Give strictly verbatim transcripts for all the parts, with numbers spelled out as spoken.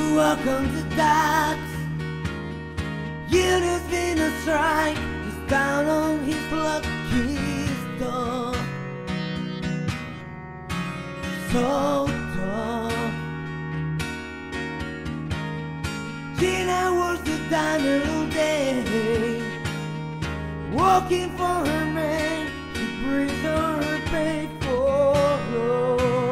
walk on the docks. Yeah, there's been a strike. He's down on his lucky store. So tough. Gina works the diner all day, working for her man. She brings her her pay for love,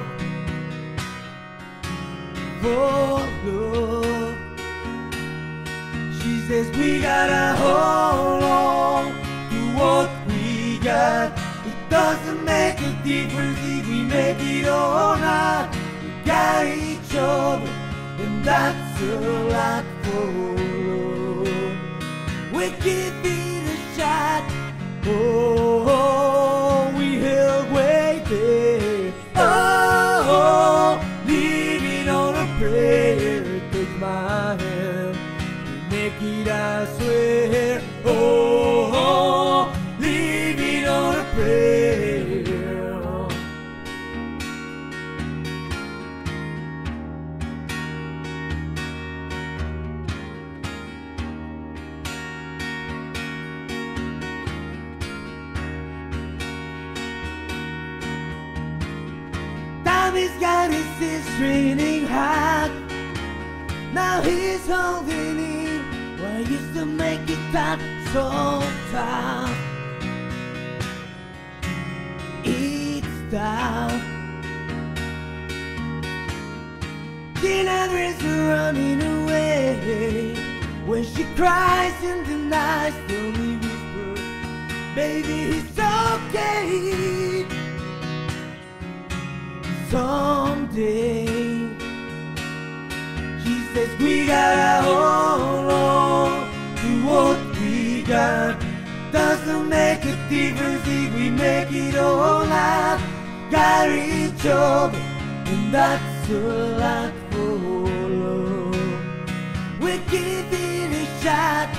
for love. She says we gotta hold on to what we got. It doesn't make a difference if we make it or not. We got each other, and that's a lot for love. We give it a shot. Oh, we held way there. Oh, living on a prayer. Take my hand, we make it, I swear. Oh, living on a prayer. Tommy's got his sister raining hot. Now he's holding in what I used to make it that so tough. It's tough. Tina is running away. When she cries in the night, slowly whispers, baby, it's okay. Someday, she says we gotta hold on to what we got. Doesn't make a difference if we make it or not. Got each other, and that's a lot for love. We give it a shot.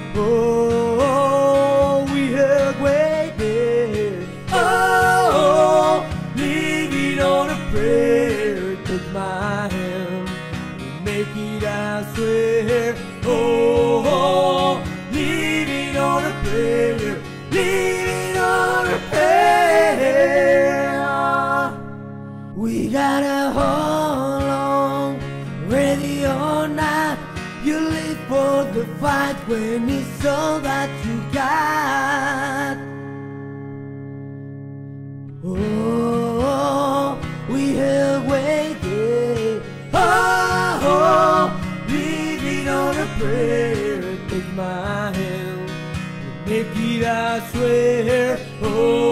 Oh, we held way there. Oh, living on a prayer. Take my hand, we make it, I swear. Oh, living on a prayer, living on a prayer. We gotta hold on, ready or not. You live for the fight when it's all that you got. Oh, we held way there. Oh, living on a prayer. Take my hand, make it, I swear. Oh.